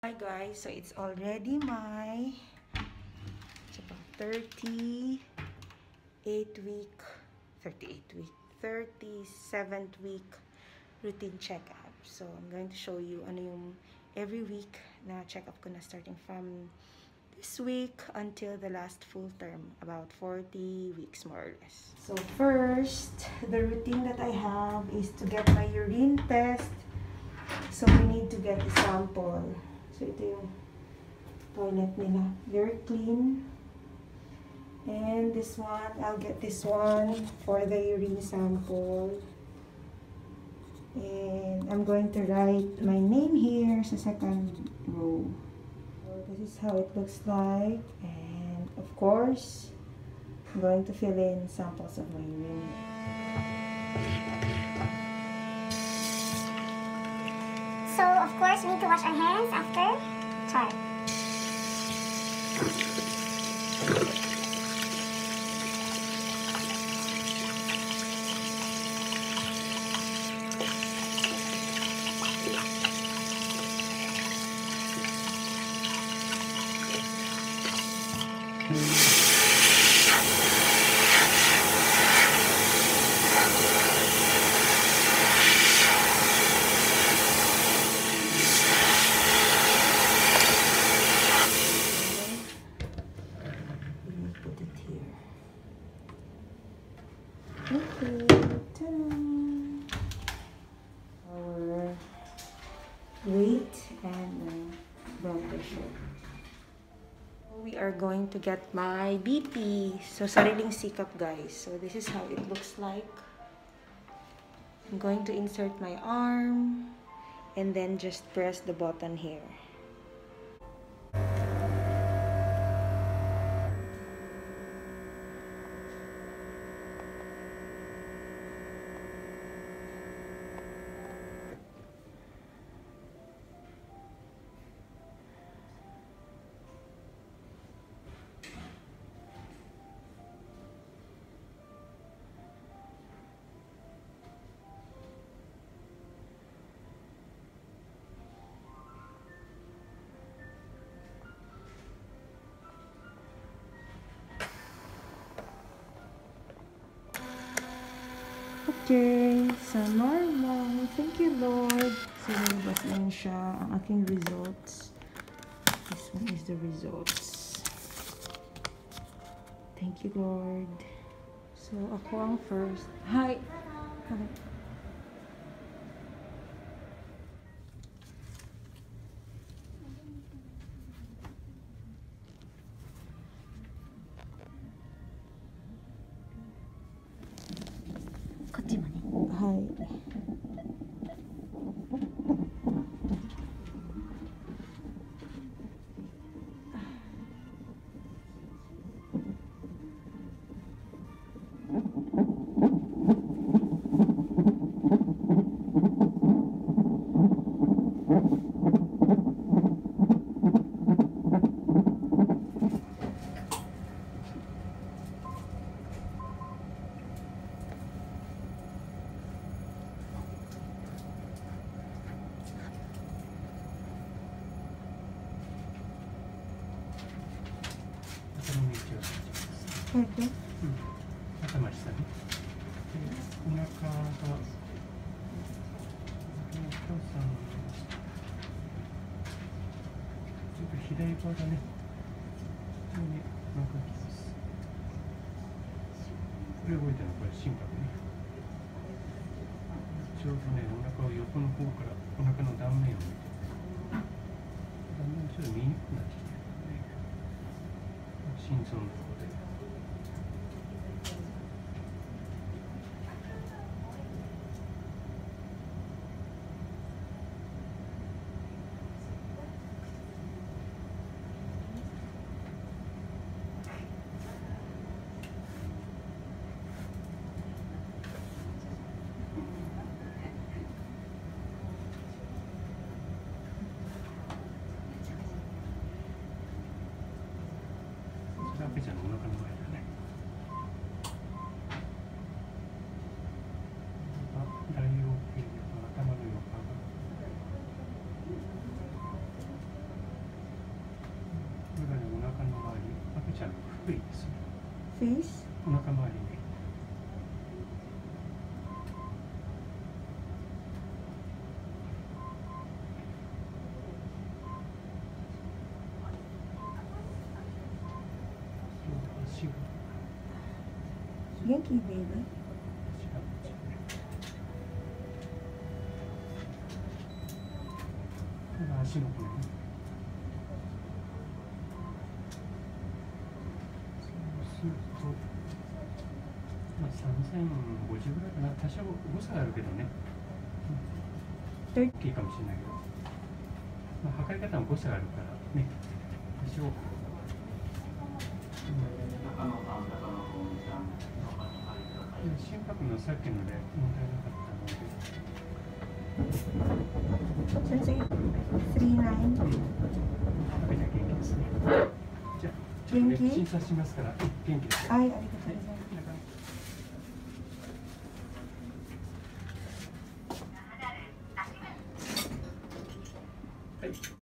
Hi guys, so it's already my 37th week routine checkup. So I'm going to show you ano yung every week na checkup ko na starting from this week until the last full term, about 40 weeks more or less. So first, the routine that I have is to get my urine test. So we need to get a sample. So ito yung toilet nila. Very clean. And this one, I'll get this one for the urine sample. And I'm going to write my name here sa second row. So this is how it looks like. And of course, I'm going to fill in samples of my urine. So, of course, we need to wash our hands after chart. Our weight and blood pressure. We are going to get my BP. So, sariling sikap, guys. So, this is how it looks like. I'm going to insert my arm and then just press the button here. Okay, so normal. Thank you, Lord. So, nilabas lang siya ang aking results. This one is the results. Thank you, Lord. So, ako ang first. Hi! Hi. Hi. Okay. 頭下に。お腹が。お母さん。ちょっと左側だね。ここにお腹きます。これ覚えたのこれ心拍ね。ちょうどねお腹を横の方からお腹の断面を見て。だんだんちょっと見にくくなってきてるね。心臓のところで。赤ちゃんのお腹のくりですね。 フェイス。 お腹周りに。足が。 元気ベイビー。 足の骨ね。そうすると、まあ3050ぐらいかな。多少誤差があるけどね。大きいかもしれないけど、まあ、測り方も誤差があるからね。多少。心拍のさっきので問題なかったので。 先生、39。 赤ちゃん元気ですね。じゃあ、ちょっとね、診察しますから、元気ですよ。 はい、ありがとうございます。